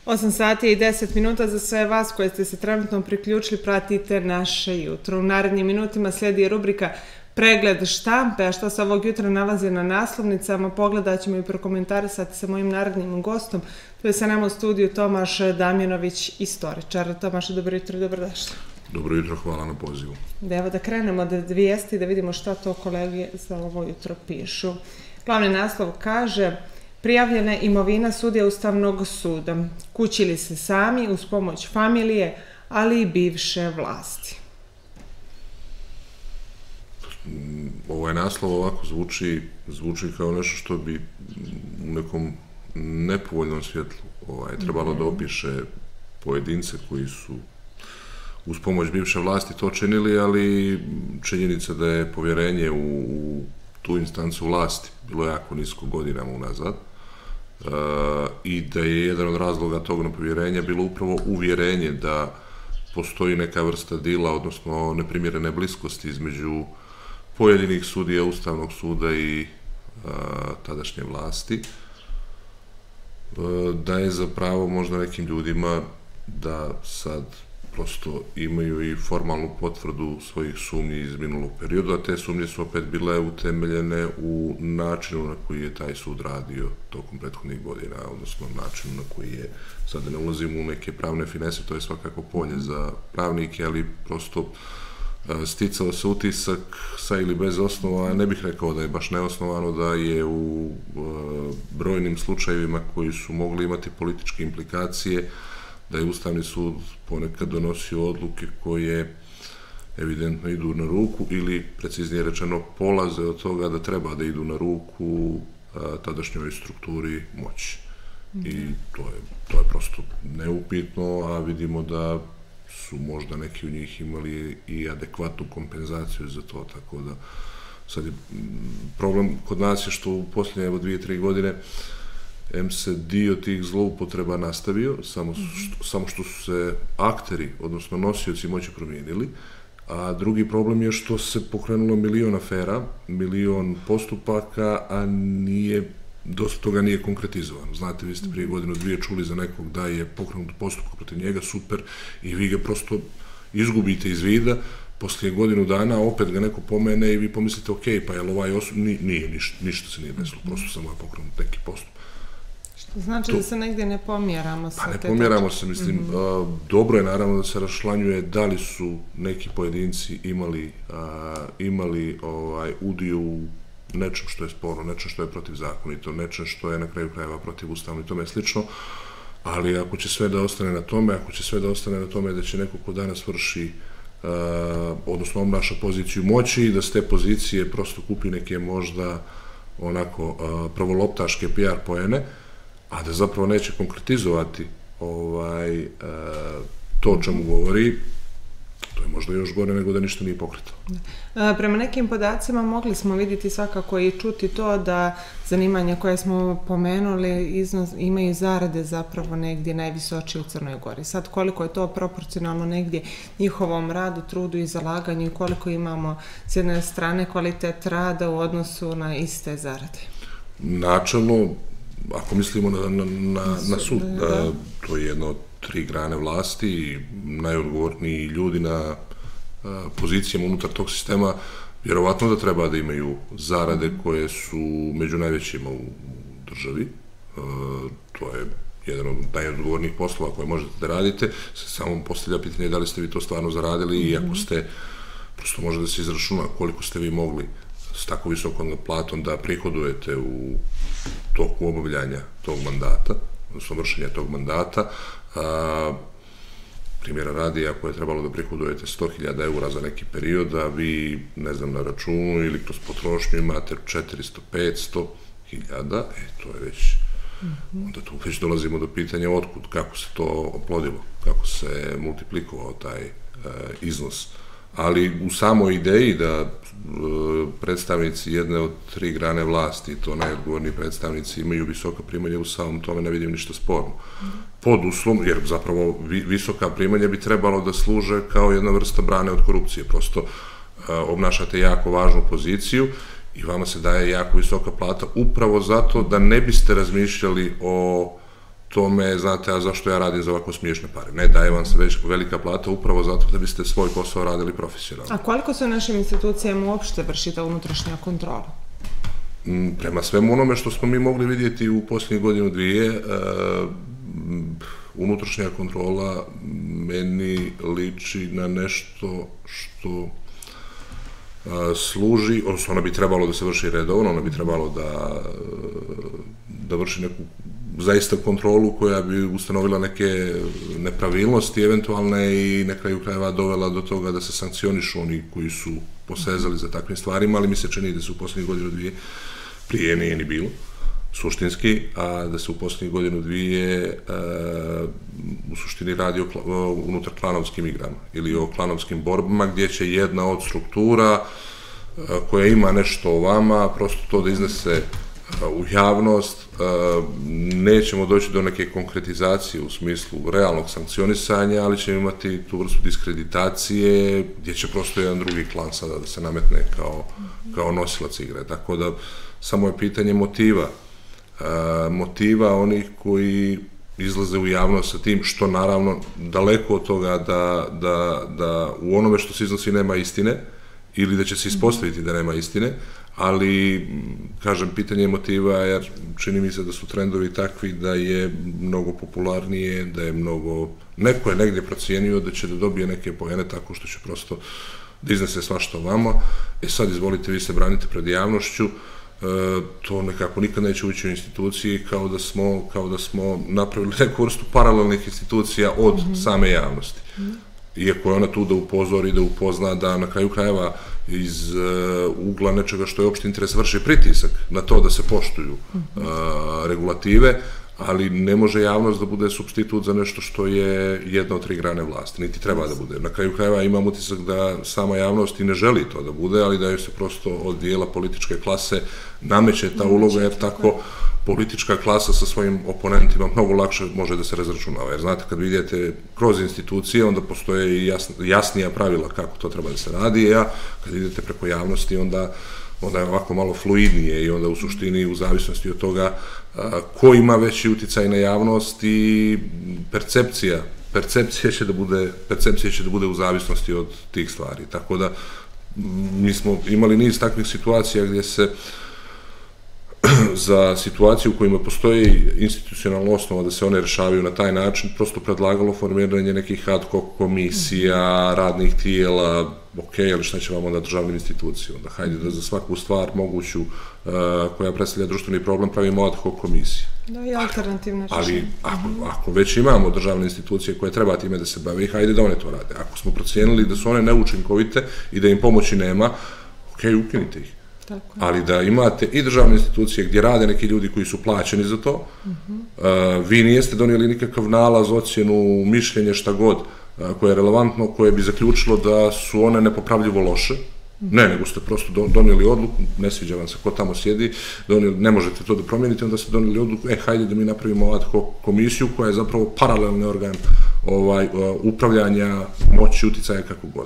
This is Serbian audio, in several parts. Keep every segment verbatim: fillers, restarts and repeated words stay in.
osam sati i deset minuta za sve vas koji ste se trenutno priključili, pratite naše jutro. U narednim minutima slijedi rubrika Pregled štampe, a što se ovog jutra nalazi na naslovnicama, pogledat ćemo i prokomentarisati sa mojim narednim gostom. Tu je sa nama u studiju Tomaš Damjanović, istoričar. Tomaš, dobro jutro i dobrodošli. Dobro jutro, hvala na pozivu. Evo da krenemo od vijesti da vidimo šta to kolege za ovo jutro pišu. Glavni naslov kaže: prijavljena imovina sudija Ustavnog suda. Kućili se sami uz pomoć familije, ali i bivše vlasti. Ovaj naslov ovako zvuči, zvuči kao nešto što bi u nekom nepovoljnom svjetlu ovaj, trebalo da opiše pojedince koji su uz pomoć bivše vlasti to činili, ali činjenica da je povjerenje u, u tu instancu vlasti bilo jako nisko godinama unazad e, i da je jedan od razloga tog nepovjerenja bilo upravo uvjerenje da postoji neka vrsta dila, odnosno neprimjerene bliskosti između pojedinih sudija Ustavnog suda i a, tadašnje vlasti, a, da je zapravo možda nekim ljudima da sad prosto imaju i formalnu potvrdu svojih sumnji iz minulog perioda, a te sumnje su opet bile utemeljene u načinu na koji je taj sud radio tokom prethodnih godina, odnosno načinu na koji je, sad ne ulazimo u neke pravne finese, to je svakako polje za pravnike, ali prosto sticao se utisak sa ili bez osnova, ne bih rekao da je baš neosnovano, da je u brojnim slučajevima koji su mogli imati političke implikacije, da je Ustavni sud ponekad donosio odluke koje evidentno idu na ruku ili, preciznije rečeno, polaze od toga da treba da idu na ruku tadašnjoj strukturi moći. I to je, to je prosto neupitno, a vidimo da su možda neki od njih imali i adekvatnu kompenzaciju za to, tako da sad je problem kod nas je što u posljednje evo dvije, tri godine em se dio tih zloupotreba nastavio, samo, što, samo što su se akteri, odnosno nosioci moći promijenili, a drugi problem je što se pokrenulo milion afera, milion postupaka, a nije dosta toga nije konkretizovano. Znate, vi ste prije godinu dvije čuli za nekog da je pokrenut postupak protiv njega, super, i vi ga prosto izgubite iz vida, poslije godinu dana opet ga neko pomene i vi pomislite, ok, pa je li ovaj osob, nije, ništa, ništa se nije desilo, prosto samo je pokrenut neki postupak. Što znači da se negdje ne pomjeramo sa te točke? Pa ne pomjeramo se, mislim, dobro je naravno da se raščlanjuje da li su neki pojedinci imali, imali udio u nečem što je sporno, nečem što je protivzakonito, nečem što je na kraju krajeva protivustavno i tome slično, ali ako će sve da ostane na tome, ako će sve da ostane na tome da će neko ko danas vrši, uh, odnosno obnaša poziciju moći i da s te pozicije prosto kupi neke možda onako uh, pravoloptaške P R poene, a da zapravo neće konkretizovati ovaj, uh, to o čemu govori, to je možda još gore nego da ništa nije pokretao. Prema nekim podacima mogli smo vidjeti svakako i čuti to da zanimanja koje smo pomenuli iznos, imaju zarade zapravo negdje najvisočije u Crnoj Gori. Sad koliko je to proporcionalno negdje njihovom radu, trudu i zalaganju i koliko imamo s jedne strane kvalitet rada u odnosu na iste zarade? Načelno, ako mislimo na, na, na, na sud, da, to je jedno od tri grane vlasti i najodgovorniji ljudi na a, pozicijama unutar tog sistema, vjerovatno da treba da imaju zarade koje su među najvećima u državi. A, to je jedan od najodgovornijih poslova koje možete da radite. Se samo postavlja pitanje da li ste vi to stvarno zaradili i ako ste, prosto može da se izračuna koliko ste vi mogli s tako visokom platom da prihodujete u toku obavljanja tog mandata, odnosno vršenja tog mandata. A, primjera radi, ako je trebalo da prihodujete sto hiljada eura za neki period, a vi, ne znam, na računu ili kroz potrošnju imate četiristo do petsto hiljada, e, to je već, onda tu već dolazimo do pitanja otkud, kako se to oplodilo, kako se multiplikovao taj e, iznos. Ali u samoj ideji da e, predstavnici jedne od tri grane vlasti, to najodgovorniji predstavnici, imaju visoka primanja, u samom tome ne vidim ništa sporno. Pod uslovom, jer zapravo vi, visoka primanja bi trebalo da služe kao jedna vrsta brane od korupcije. Prosto e, obnašate jako važnu poziciju i vama se daje jako visoka plata upravo zato da ne biste razmišljali o tome, znate, a zašto ja radim za ovako smiješne pare? Ne, daje vam se već velika plata upravo zato da biste svoj posao radili profesionalno. A koliko se u našim institucijama uopšte vrši ta unutrašnja kontrola? Prema svemu onome što smo mi mogli vidjeti u posljednjih godinu dvije, unutrašnja kontrola meni liči na nešto što služi, odnosno ona bi trebalo da se vrši redovno, ona bi trebalo da, da vrši neku zaista kontrolu koja bi ustanovila neke nepravilnosti eventualne i na kraju krajeva dovela do toga da se sankcionišu oni koji su posezali za takvim stvarima, ali mi se čini da se u posljednjih godinu dvije prije nije ni bilo suštinski, a da se u posljednjih godinu dvije u suštini radi o unutar klanovskim igrama ili o klanovskim borbama gdje će jedna od struktura koja ima nešto o vama prosto to da iznese u javnost, nećemo doći do neke konkretizacije u smislu realnog sankcionisanja, ali ćemo imati tu vrstu diskreditacije gdje će prosto jedan drugi klan sada da se nametne kao, kao nosilac igre. Tako da samo je pitanje motiva. Motiva onih koji izlaze u javnost sa tim, što naravno daleko od toga da, da, da u onome što se iznosi nema istine, ili da će se ispostaviti da nema istine, ali, kažem, pitanje motiva, jer čini mi se da su trendovi takvi da je mnogo popularnije, da je mnogo, neko je negdje procijenio da će da dobije neke poene tako što će prosto da iznese svašta o vama, e sad izvolite, vi se branite pred javnošću, to nekako nikad neće ući u instituciji kao da smo, kao da smo napravili neku vrstu paralelnih institucija od same javnosti. Iako je ona tu da upozori, da upozna, da na kraju krajeva iz ugla nečega što je opšti interes vrši pritisak na to da se poštuju regulative, ali ne može javnost da bude supstitut za nešto što je jedna od tri grane vlasti, niti treba da bude. Na kraju krajeva imam utisak da sama javnost i ne želi to da bude, ali da joj se prosto od dijela političke klase nameće ta uloga, jer tako politička klasa sa svojim oponentima mnogo lakše može da se razračunava. Jer znate, kad vidite kroz institucije, onda postoje i jasnija pravila kako to treba da se radi, a kad idete preko javnosti, onda onda je ovako malo fluidnije i onda u suštini u zavisnosti od toga ko ima veći uticaj na javnost i percepcija, percepcija će da bude, percepcija će da bude u zavisnosti od tih stvari. Tako da mi smo imali niz takvih situacija gdje se za situaciju u kojima postoji institucionalna osnova da se one rešavaju na taj način, prosto predlagalo formiranje nekih ad hoc komisija, radnih tijela, ok, ali šta će vam onda državnim institucijom? Onda hajde da za svaku stvar moguću koja predstavlja društveni problem pravimo ad hoc komisije. Da, i alternativne Ali rešenje. ako već imamo državne institucije koje treba time da se bave, hajde da one to rade. Ako smo procijenili da su one neučinkovite i da im pomoći nema, ok, ukinite ih. Ali da imate i državne institucije gdje rade neki ljudi koji su plaćeni za to, vi nijeste donijeli nikakav nalaz, ocjenu, mišljenje, šta god, koje je relevantno, koje bi zaključilo da su one nepopravljivo loše. Ne, nego ste prosto donijeli odluku, ne sviđa vam se ko tamo sjedi, ne možete to da promijenite, onda ste donijeli odluku, e, hajde da mi napravimo ad hoc komisiju koja je zapravo paralelni organ upravljanja, moći, uticaja, kako god.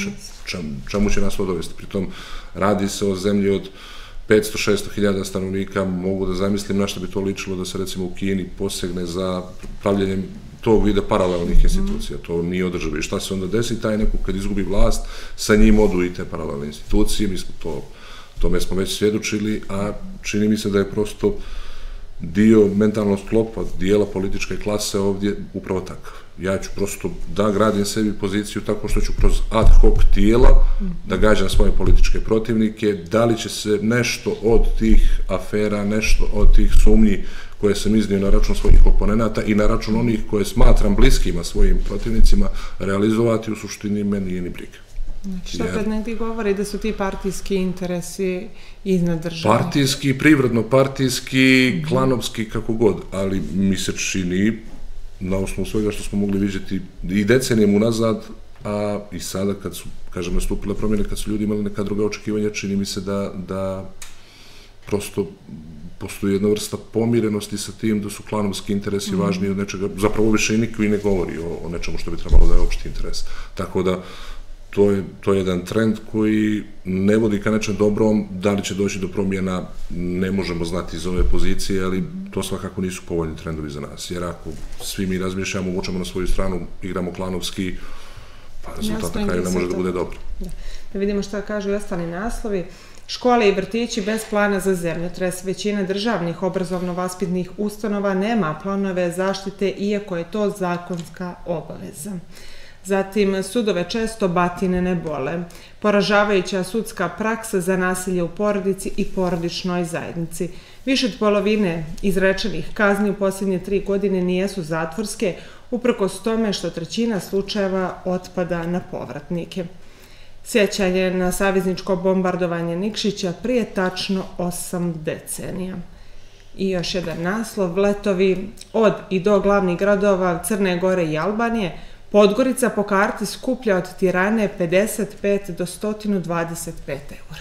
Čemu će nas to dovesti? Pritom radi se o zemlji od petsto do šesto hiljada stanovnika, mogu da zamislim na što bi to ličilo da se recimo u Kini posegne za pravljenjem tog vida paralelnih institucija. To nije održivo. I šta se onda desi? Taj neko kad izgubi vlast, sa njim odu i te paralelne institucije. Mi smo to, tome smo već svjedočili, a čini mi se da je prosto dio mentalnog sklopa, dijela političke klase ovdje upravo takav. Ja ću prosto da gradim sebi poziciju tako što ću kroz ad hoc tijela da gađam svoje političke protivnike, da li će se nešto od tih afera, nešto od tih sumnji koje sam iznio na račun svojih oponenata i na račun onih koje smatram bliskima svojim protivnicima realizovati, u suštini meni nije ni briga. Znači, što kad negdje govori da su ti partijski interesi iznad države? Partijski, privredno partijski, klanovski, kako god, ali mi se čini, na osnovu svega što smo mogli vidjeti i decenijem unazad, a i sada kad su, kažem, nastupile promjene, kad su ljudi imali neka druga očekivanja, čini mi se da, da prosto postoji jedna vrsta pomirenosti sa tim da su klanovski interesi važniji od nečega, zapravo više i niko i ne govori o, o nečemu što bi trebalo da je opšti interes. Tako da, to je, to je jedan trend koji ne vodi ka nečem dobrom, da li će doći do promjena, ne možemo znati iz ove pozicije, ali to svakako nisu povoljni trendovi za nas, jer ako svi mi razmišljamo, vučemo na svoju stranu, igramo klanovski, pa rezultat na kraju ne može da bude dobro. Da. Da vidimo šta kažu i ostali naslovi. Škole i vrtići bez plana za zemljotres. Većina državnih obrazovno-vaspitnih ustanova nema planove zaštite, iako je to zakonska obaveza. Zatim, sudove često batine ne bole. Poražavajuća sudska praksa za nasilje u porodici i porodičnoj zajednici. Više od polovine izrečenih kazni u posljednje tri godine nijesu zatvorske, uprkos tome što trećina slučajeva otpada na povratnike. Sjećanje na savezničko bombardovanje Nikšića prije tačno osam decenija. I još jedan naslov, letovi od i do glavnih gradova Crne Gore i Albanije. Podgorica po karti skuplja od Tirane pedeset pet do sto dvadeset pet eura.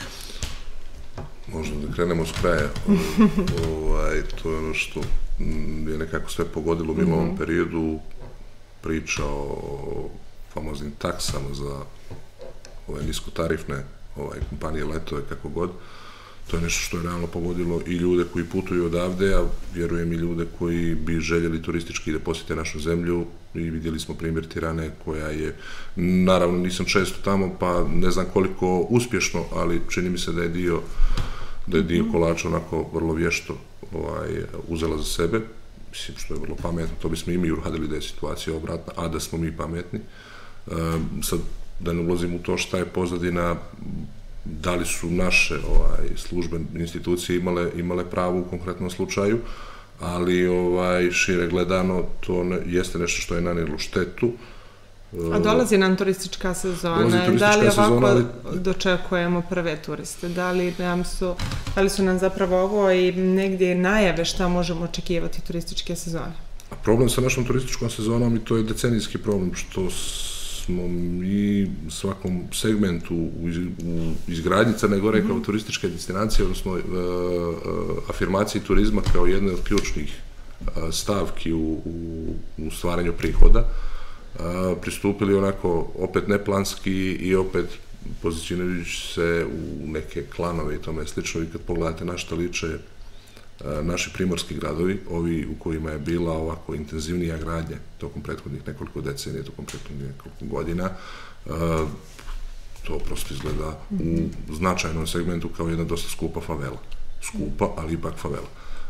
Možda da krenemo s kraja. ovaj, to je ono što je nekako sve pogodilo mi u ovom periodu. Priča o famoznim taksama za ove niskotarifne ovaj, kompanije letove, kako god. To je nešto što je realno pogodilo i ljude koji putuju odavde, a vjerujem i ljude koji bi željeli turistički da posjete našu zemlju, i vidjeli smo primjer Tirane koja je, naravno nisam često tamo, pa ne znam koliko uspješno, ali čini mi se da je dio, da je dio kolača onako vrlo vješto ovaj, uzela za sebe, mislim što je vrlo pametno, to bismo i mi uradili da je situacija obratna, a da smo mi pametni. Um, sad, da ne ulazim u to šta je pozadina, da li su naše ovaj, službe, institucije imale, imale pravo u konkretnom slučaju, ali ovaj, šire gledano to ne, jeste nešto što je nanijelo štetu. A dolazi nam turistička sezona, turistička da li ovako sezona, ali dočekujemo prve turiste, da li, nam su, da li su nam zapravo ovo i negdje najave šta možemo očekivati turističke sezone? A problem sa našom turističkom sezonom, i to je decenijski problem, što smo mi svakom segmentu u izgradnji Crne Gore kao turističke destinacije, odnosno afirmaciji turizma kao jedne od ključnih stavki u, u stvaranju prihoda, pristupili onako opet neplanski i opet pozicionirajući se u neke klanove i tome slično. I kad pogledate na šta liče naši primorski gradovi, ovi u kojima je bila ovako intenzivnija gradnja tokom prethodnih nekoliko decenija, tokom prethodnih nekoliko godina, to prosto izgleda u značajnom segmentu kao jedna dosta skupa favela. Skupa, ali ipak favela.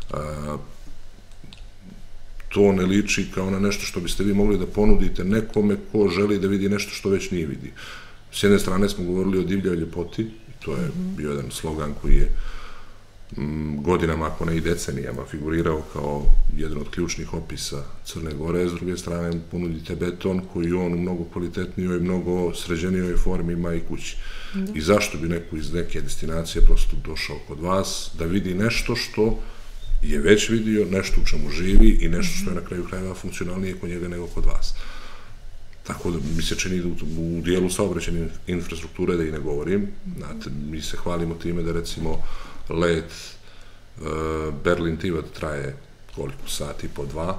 To ne liči kao na nešto što biste vi mogli da ponudite nekome ko želi da vidi nešto što već nije vidi. S jedne strane smo govorili o divljoj ljepoti, to je bio jedan slogan koji je godinama, ako ne i decenijama, figurirao kao jedan od ključnih opisa Crne Gore. S druge strane, ponudite beton koji on u mnogo kvalitetnijoj, mnogo sređenijoj formi ima i kući. I zašto bi neko iz neke destinacije prosto došao kod vas da vidi nešto što je već vidio, nešto u čemu živi i nešto što je na kraju krajeva funkcionalnije kod njega nego kod vas. Tako da mi se čini da u dijelu saobraćajne infrastrukture, da i ne govorim, znate, mi se hvalimo time da recimo let Berlin-Tivat traje koliko sati, po dva,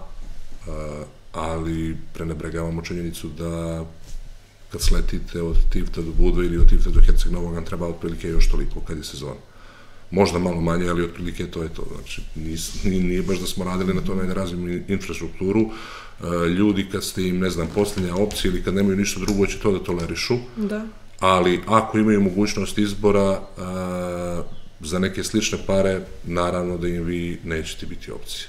ali prenebregavamo činjenicu da kad sletite od Tivta do Budve ili od Tivta do Herceg Novog vam treba otprilike još toliko kad je sezona. Možda malo manje, ali otprilike to je to. Znači, nije baš da smo radili na tome da razvijemo infrastrukturu. Ljudi kad ste im, ne znam, posljednja opcija ili kad nemaju ništa drugo će to da tolerišu, ali ako imaju mogućnost izbora za neke slične pare, naravno da im vi nećete biti opcija.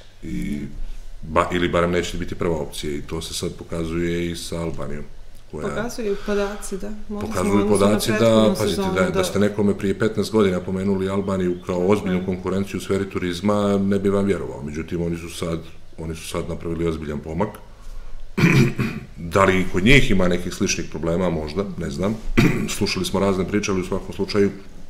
Ili barem nećete biti prva opcija i to se sad pokazuje i sa Albanijom. Pokazuju podaci, da. Pokazuju podaci da, pazite, da ste nekome prije petnaest godina pomenuli Albaniju kao ozbiljnu konkurenciju u sferi turizma, ne bi vam vjerovao. Međutim, oni su sad, oni su sad napravili ozbiljan pomak. Da li i kod njih ima nekih sličnih problema, možda, ne znam. Slušali smo razne priče, ali u svakom slučaju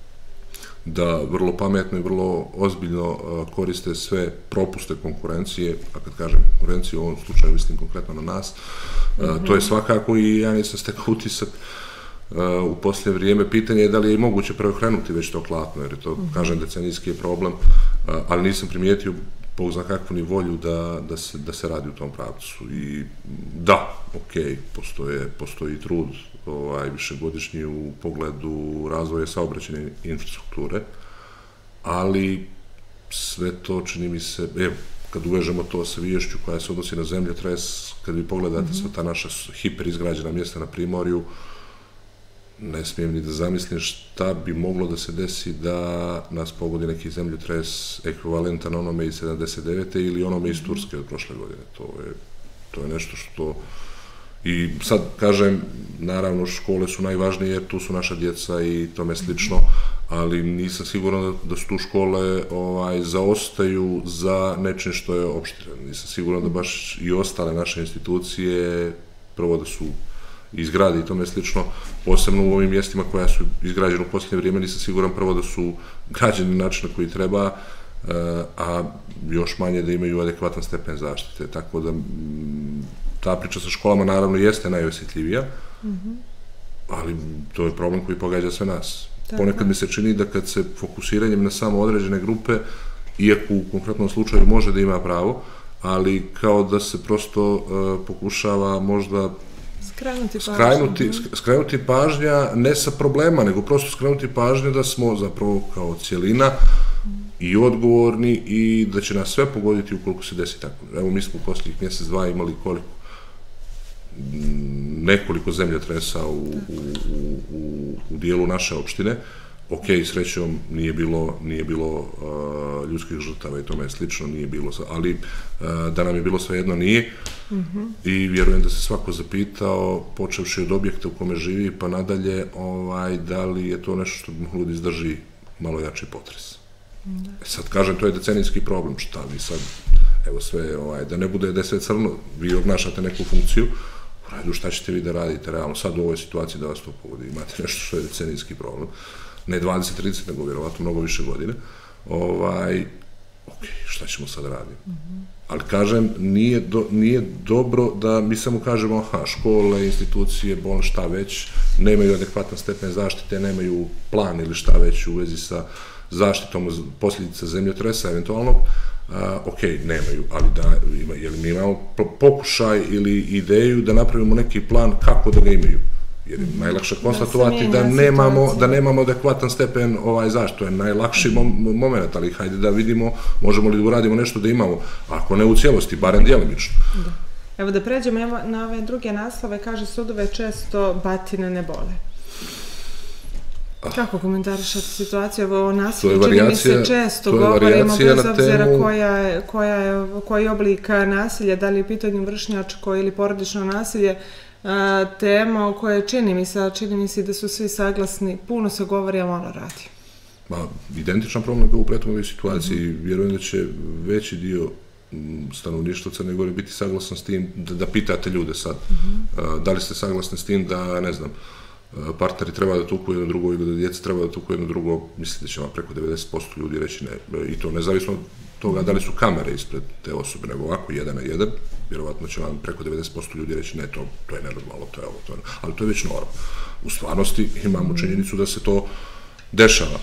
da vrlo pametno i vrlo ozbiljno koriste sve propuste konkurencije, a kad kažem konkurenciju, u ovom slučaju mislim konkretno na nas, to je svakako i ja nisam stekao utisak u posljednje vrijeme. Pitanje je da li je moguće preokrenuti već to klatno, jer je to, kažem, decenijski je problem, ali nisam primijetio Bog zna kakvu ni volju da, da, se, da se radi u tom pravcu. I da, ok, postoje, postoji trud ovaj, višegodišnji u pogledu razvoja saobraćajne infrastrukture, ali sve to čini mi se, evo, kad uvežemo to sa viješću koja se odnosi na zemljotres, kad vi pogledate mm-hmm. sva ta naša hiperizgrađena mjesta na Primorju, ne smijem ni da zamislim šta bi moglo da se desi da nas pogodi neki zemljotres ekvivalentan onome iz sedamdeset devete ili onome iz Turske od prošle godine. To je, to je nešto što... I sad, kažem, naravno, škole su najvažnije jer tu su naša djeca i tome slično, ali nisam siguran da, da su tu škole ovaj, zaostaju za nečim što je opštirano. Nisam siguran da baš i ostale naše institucije, prvo da su izgrade i tome slično, posebno u ovim mjestima koja su izgrađene u posljednje vrijeme, nisam siguran prvo da su građeni na način na koji treba, a još manje da imaju adekvatan stepen zaštite. Tako da ta priča sa školama naravno jeste najosjetljivija, mm-hmm. ali to je problem koji pogađa sve nas. Tako. Ponekad mi se čini da kad se fokusiranjem na samo određene grupe, iako u konkretnom slučaju može da ima pravo, ali kao da se prosto uh, pokušava možda skrenuti pažnja. Skrenuti, skrenuti pažnja ne sa problema, nego prosto skrenuti pažnja da smo zapravo kao cijelina i odgovorni i da će nas sve pogoditi ukoliko se desi tako. Evo, mi smo u posljednjih mjesec, dva imali koliko? Nekoliko zemljotresa u, u, u, u dijelu naše opštine. Ok, srećom, nije bilo, nije bilo uh, ljudskih žrtava i tome je slično, nije bilo, ali uh, da nam je bilo svejedno nije. Mm-hmm. I vjerujem da se svako zapitao, počevši od objekta u kome živi, pa nadalje, ovaj, da li je to nešto što bi moglo da izdrži malo jači potres. Da. Sad kažem, to je decenijski problem, šta vi sad, evo sve, ovaj, da ne bude da je sve crno, vi obnašate neku funkciju, u redu, šta ćete vi da radite realno sad u ovoj situaciji da vas to pogodi, imate nešto što je decenijski problem, ne dvadeset trideset, nego vjerovatno mnogo više godine, ovaj, ok, šta ćemo sad raditi? Mm-hmm. Ali kažem, nije, do, nije dobro da mi samo kažemo, aha, škole, institucije, bolne, šta već, nemaju adekvatan stepen zaštite, nemaju plan ili šta već u vezi sa zaštitom posljedica zemljotresa, eventualno, a, ok, nemaju, ali da, ima, jer mi imamo pokušaj ili ideju da napravimo neki plan kako da ga imaju. Jer je najlakše konstatovati da, da nemamo, da nemamo adekvatan stepen ovaj zaštite. To je najlakši mom, moment, ali hajde da vidimo, možemo li da uradimo nešto da imamo, ako ne u cijelosti, barem djelimično. Da. Evo da pređemo evo, na ove druge naslove, kaže sudove često batine ne bole. Kako komentarišate situaciju? Ovo nasilje čini mi se često govorimo, bez obzira temu... koja je, koja je, koji oblik nasilja, da li je pitanje vršnjačko ili porodično nasilje, a, tema o kojoj čini mi se, čini mi se da su svi saglasni, puno se govori, a malo radi. Ma, identičan problem kao u prethodnoj situaciji, mm-hmm. vjerujem da će veći dio stanovništva Crne Gore biti saglasan s tim da, da pitate ljude sad, mm-hmm. a, da li ste saglasni s tim da, ne znam, partneri treba da tuku jedno drugo ili da djeca treba da tuku jedno drugo, mislim da će vam preko devedeset posto ljudi reći ne. I to nezavisno od toga da li su kamere ispred te osobe, nego ovako, jedan na jedan, vjerovatno će vam preko devedeset posto ljudi reći ne, to, to je nenormalno, to je ovo, to je, ali to je već norma. U stvarnosti imamo činjenicu da se to dešava.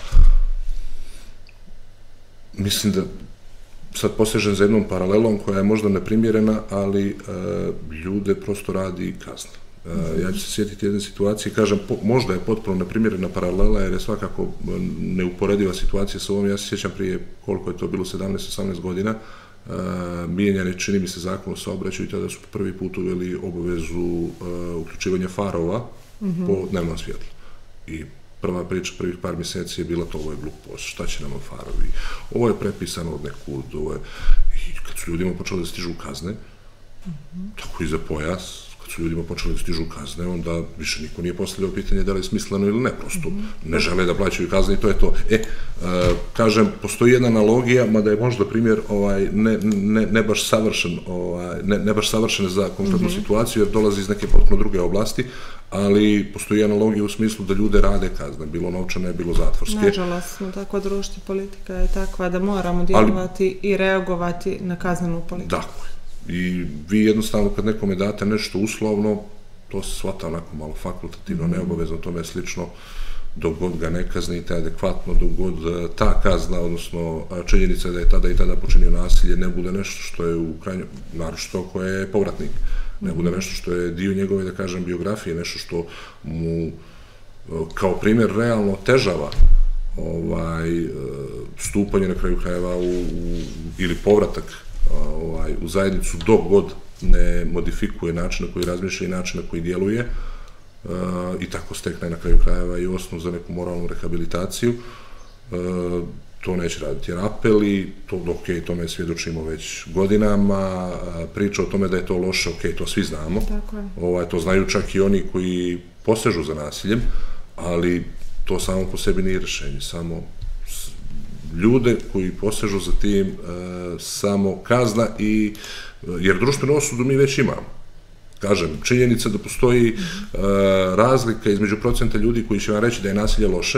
Mislim da sad posežem za jednom paralelom koja je možda neprimjerena, ali e, ljude prosto radi i kazna. Uh, ja ću se sjetiti jedne situacije, kažem, po, možda je potpuno neprimjerena paralela, jer je svakako neuporediva situacija sa ovom. Ja se sjećam prije koliko je to bilo, sedamnaest osamnaest godina, uh, mijenjan je, čini mi se, zakon o saobraćaju i tada su prvi put uveli obavezu uh, uključivanja farova mm-hmm. po dnevnom svjetlu. I prva priča prvih par mjeseci je bila to, ovo je glupost, šta će nam farovi, ovo je prepisano od nekud, ovo je... I kad su ljudima počeli da stižu kazne, mm-hmm. tako i za pojas, kad su ljudima počeli da stižu kazne, onda više niko nije postavljao pitanje da li je smisleno ili ne, prosto mm-hmm. ne žele da plaćaju kazne i to je to. E, uh, kažem, postoji jedna analogija, mada je možda primjer ovaj, ne, ne, ne baš savršen, ovaj, ne, ne baš savršen za konkretnu mm-hmm. situaciju, jer dolazi iz neke potpuno druge oblasti, ali postoji analogija u smislu da ljude rade kazne, bilo novčane, bilo zatvorske. Nažalost, smo tako društvo, politika je takva da moramo djelovati ali, i reagovati na kaznenu politiku. Dakle. I vi jednostavno kad nekome date nešto uslovno, to se shvata onako malo fakultativno, mm-hmm. neobavezno, tome je slično. dok god ga ne kaznite adekvatno, dok god ta kazna, odnosno činjenica da je tada i tada počinio nasilje, ne bude nešto što je u krajnjoj, naročito ko je povratnik, ne bude nešto što je dio njegove, da kažem, biografije, nešto što mu kao primjer realno otežava ovaj, stupanje na kraju krajeva u, u, ili povratak ovaj, u zajednicu dok god ne modifikuje način na koji razmišlja i način na koji djeluje uh, i tako stekne na kraju krajeva i osnov za neku moralnu rehabilitaciju. Uh, to neće raditi jer apeli, to, ok, tome svjedočimo već godinama, uh, priča o tome da je to loše, ok, to svi znamo. Tako je. Ovaj, to znaju čak i oni koji posežu za nasiljem, ali to samo po sebi nije rješenje, samo ljude koji posežu za tim uh, samo kazna i jer društvenu osudu mi već imamo. Kažem, činjenica da postoji uh, razlika između procenta ljudi koji će vam reći da je nasilje loše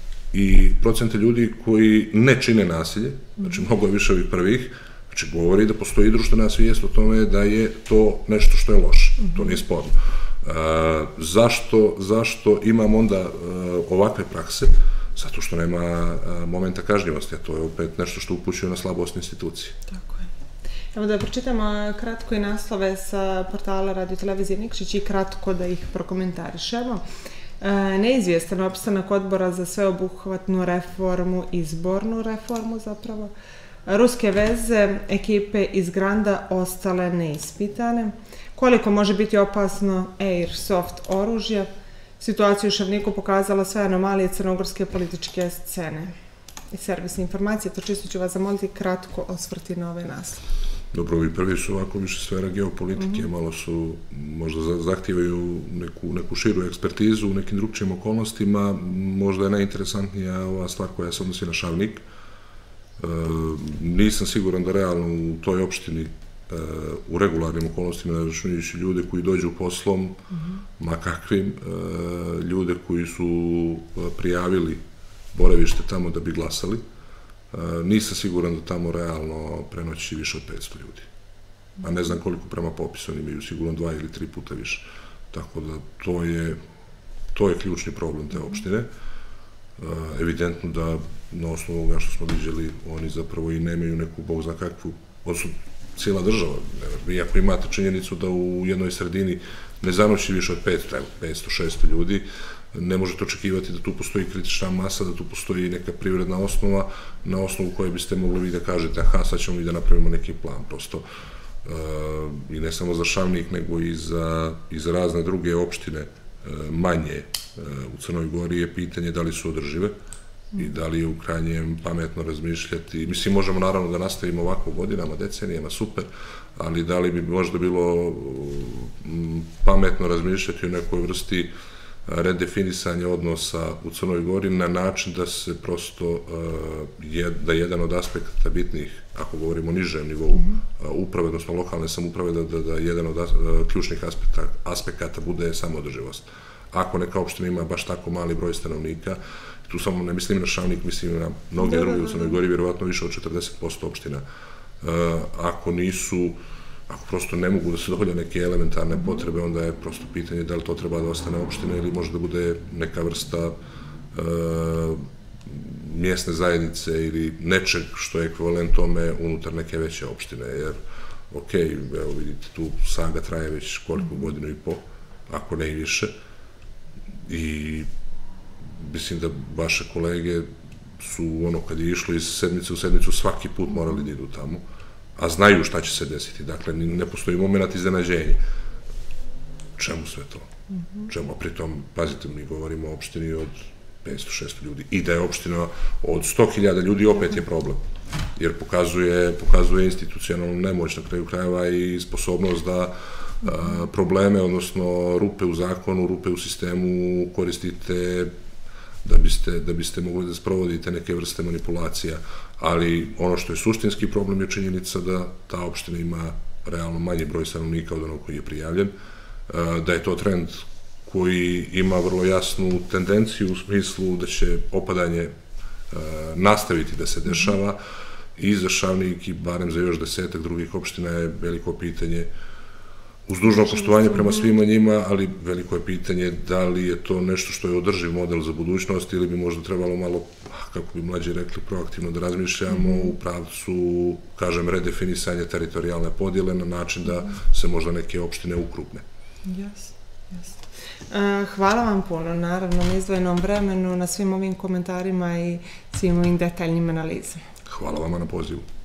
i procenta ljudi koji ne čine nasilje, znači mnogo je više ovih prvih, znači govori da postoji društvena svijest o tome da je to nešto što je loše. To nije sporno. Uh, zašto, zašto imam onda uh, ovakve prakse? Zato što nema uh, momenta kažnjivosti, a to je opet nešto što upućuje na slabost institucije. Tako je. Evo da pročitamo kratko i naslove sa portala Radio Televizije Nikšić i kratko da ih prokomentarišemo. E, neizvjestan opstanak odbora za sveobuhvatnu reformu, izbornu reformu zapravo. Ruske veze, ekipe iz Granda ostale neispitane. Koliko može biti opasno airsoft oružje? Situaciju u Šavniku pokazala sve anomalije crnogorske političke scene. I servisne informacije, to čisto ću vas zamoliti kratko osvrti na ove naslove. Dobro, ovi prvi su ovako više sfera geopolitike, mm-hmm. malo su, možda zahtijevaju neku, neku širu ekspertizu u nekim drugčijim okolnostima, možda je najinteresantnija ova stvar koja se odnosi na Šavnik. E, nisam siguran da realno u toj opštini e, u regularnim okolnostima, računajući ljude koji dođu poslom, mm-hmm. ma kakvim, e, ljude koji su prijavili boravište tamo da bi glasali, Uh, nisam siguran da tamo realno prenoći više od petsto ljudi. A ne znam koliko prema popisu oni imaju, sigurno dva ili tri puta više. Tako da to je, to je ključni problem te opštine. Uh, evidentno da na osnovu ovoga što smo vidjeli, oni zapravo i nemaju neku, bog zna kakvu, odnosno cijela država. Vi ako imate činjenicu da u jednoj sredini ne zanoći više od petsto, petsto šesto ljudi, ne možete očekivati da tu postoji kritična masa, da tu postoji neka privredna osnova na osnovu koje biste mogli vi da kažete aha, sad ćemo mi da napravimo neki plan, prosto uh, i ne samo za Šavnik, nego i za, i za razne druge opštine uh, manje uh, u Crnoj Gori je pitanje da li su održive i da li je u krajnjem pametno razmišljati. Mislim, možemo naravno da nastavimo ovako godinama, decenijama, super, ali da li bi možda bilo um, pametno razmišljati o nekoj vrsti redefinisanje odnosa u Crnoj Gori na način da se prosto, da jedan od aspekata bitnih, ako govorimo o nižem nivou uprave, odnosno lokalne samouprave, da, da jedan od ključnih aspekta, aspekata bude samoodrživost. Ako neka opština ima baš tako mali broj stanovnika, tu samo ne mislim na Šavnik, mislim na mnoge druge u Crnoj Gori, vjerovatno više od četrdeset posto opština. Ako nisu Ako prosto ne mogu da se dovolja neke elementarne potrebe, onda je prosto pitanje da li to treba da ostane opština ili možda bude neka vrsta e, mjesne zajednice ili nečeg što je ekvivalent tome unutar neke veće opštine. Jer, ok, evo vidite, tu saga traje već koliko godinu i po, ako ne i više. I mislim da vaše kolege su, ono, kad je išlo iz sedmice u sedmicu, svaki put morali da idu tamo, a znaju šta će se desiti. Dakle, ne postoji moment iznenađenja. Čemu sve to? Čemu? A pritom, pazite, mi govorimo o opštini od petsto šesto ljudi. I da je opština od sto hiljada ljudi, opet je problem. Jer pokazuje, pokazuje institucionalnu nemoć na kraju krajeva i sposobnost da a, probleme, odnosno rupe u zakonu, rupe u sistemu koristite da biste, da biste mogli da sprovodite neke vrste manipulacija. Ali ono što je suštinski problem je činjenica da ta opština ima realno manji broj stanovnika od onog koji je prijavljen, da je to trend koji ima vrlo jasnu tendenciju u smislu da će opadanje nastaviti da se dešava i za Šavnik i barem za još desetak drugih opština je veliko pitanje uz dužno poštovanje prema svima njima, ali veliko je pitanje da li je to nešto što je održiv model za budućnost ili bi možda trebalo malo, kako bi mlađi rekli, proaktivno da razmišljamo u pravcu, kažem, redefinisanja teritorijalne podjele na način da se možda neke opštine ukrupne. Jasno, jasno. Hvala vam puno, naravno, na izdvojenom vremenu, na svim ovim komentarima i svim ovim detaljnim analizama. Hvala vama na pozivu.